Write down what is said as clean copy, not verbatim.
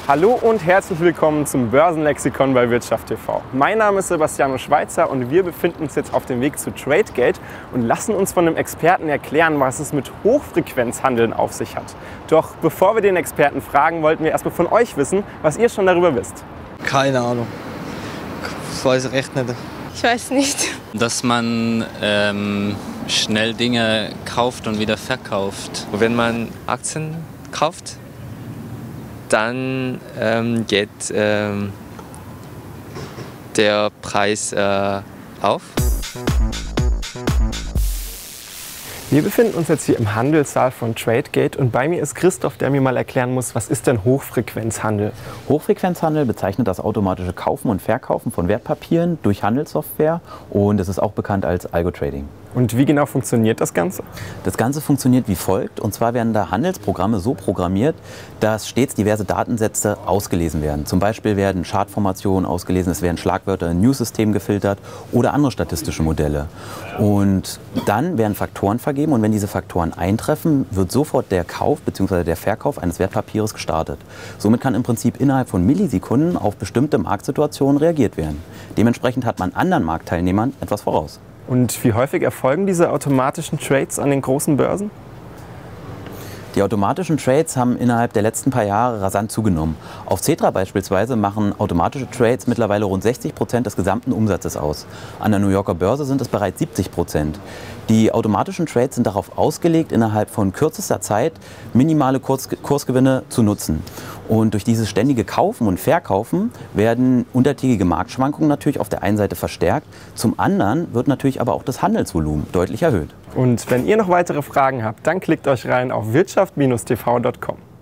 Hallo und herzlich willkommen zum Börsenlexikon bei Wirtschaft TV. Mein Name ist Sebastiano Schweizer und wir befinden uns jetzt auf dem Weg zu Tradegate und lassen uns von einem Experten erklären, was es mit Hochfrequenzhandeln auf sich hat. Doch bevor wir den Experten fragen, wollten wir erstmal von euch wissen, was ihr schon darüber wisst. Keine Ahnung. Das weiß ich echt nicht. Ich weiß nicht. Dass man schnell Dinge kauft und wieder verkauft. Wenn man Aktien kauft, dann geht der Preis auf. Wir befinden uns jetzt hier im Handelssaal von Tradegate und bei mir ist Christoph, der mir mal erklären muss, was ist denn Hochfrequenzhandel? Hochfrequenzhandel bezeichnet das automatische Kaufen und Verkaufen von Wertpapieren durch Handelssoftware und es ist auch bekannt als Algo-Trading. Und wie genau funktioniert das Ganze? Das Ganze funktioniert wie folgt, und zwar werden da Handelsprogramme so programmiert, dass stets diverse Datensätze ausgelesen werden. Zum Beispiel werden Chartformationen ausgelesen, es werden Schlagwörter in News-Systemen gefiltert oder andere statistische Modelle. Und dann werden Faktoren vergeben und wenn diese Faktoren eintreffen, wird sofort der Kauf bzw. der Verkauf eines Wertpapiers gestartet. Somit kann im Prinzip innerhalb von Millisekunden auf bestimmte Marktsituationen reagiert werden. Dementsprechend hat man anderen Marktteilnehmern etwas voraus. Und wie häufig erfolgen diese automatischen Trades an den großen Börsen? Die automatischen Trades haben innerhalb der letzten paar Jahre rasant zugenommen. Auf Xetra beispielsweise machen automatische Trades mittlerweile rund 60% des gesamten Umsatzes aus. An der New Yorker Börse sind es bereits 70%. Die automatischen Trades sind darauf ausgelegt, innerhalb von kürzester Zeit minimale Kursgewinne zu nutzen. Und durch dieses ständige Kaufen und Verkaufen werden untertägige Marktschwankungen natürlich auf der einen Seite verstärkt, zum anderen wird natürlich aber auch das Handelsvolumen deutlich erhöht. Und wenn ihr noch weitere Fragen habt, dann klickt euch rein auf wirtschaft-tv.com.